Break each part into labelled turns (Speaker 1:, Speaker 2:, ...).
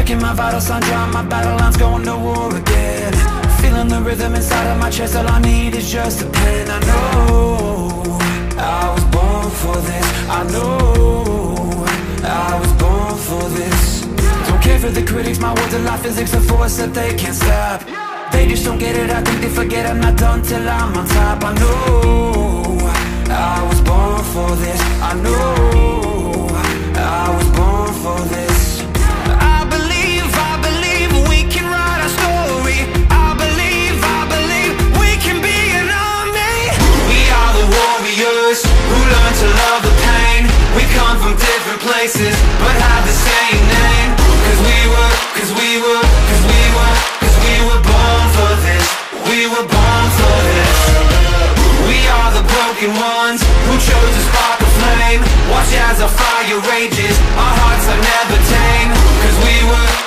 Speaker 1: checking my vital signs, drawing my battle lines, going to war again. Feeling the rhythm inside of my chest, all I need is just a pen. I know I was born for this. I know I was born for this. Don't care for the critics, my words are like physics, a force that they can't stop. They just don't get it, I think they forget I'm not done till I'm on top. I know I was born for this. I know I was born for this. I believe we can write our story. I believe we can be an army. We are the warriors who learn to love the pain. We come from different places but have the same name. Cause we were born for this. We were born for this. We are the broken ones who chose to spark a flame. Watch as our fire rages, our hearts are never tame. Cause we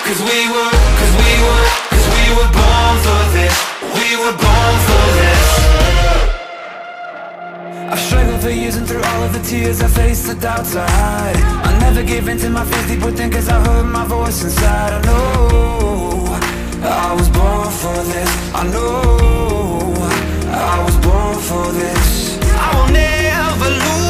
Speaker 1: were born for this. We were born for this. I've struggled for years, and through all of the tears I faced, the doubts I hide. I never gave in to my fears deep within, cause I heard my voice inside. I know I was born for this. I know I was born for this. I will never lose